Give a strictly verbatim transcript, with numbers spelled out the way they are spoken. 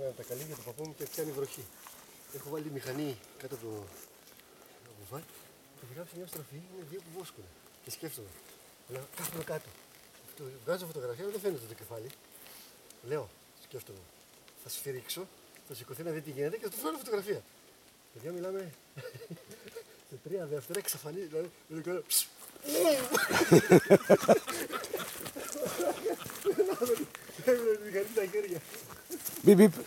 έκανα τα καλή για τον παππού μου και πιάνει βροχή. Έχω βάλει μηχανή κάτω από το βουβά και θα γράψει μια στροφή, είναι δύο που βόσκουν. Και σκέφτομαι, λέω, κάθομαι κάτω. Βγάζω φωτογραφία, δεν φαίνεται το κεφάλι. Λέω, σκέφτομαι, θα σφυρίξω, θα σηκωθεί να δει τι γίνεται και θα του βγάλω φωτογραφία. Παιδιά, μιλάμε σε τρία δεύτερα, εξαφανίζει. Δηλαδή, δεν κάνω. Έβγαλε τη μηχανή στα χέρια. Μπιπ, μπιπ.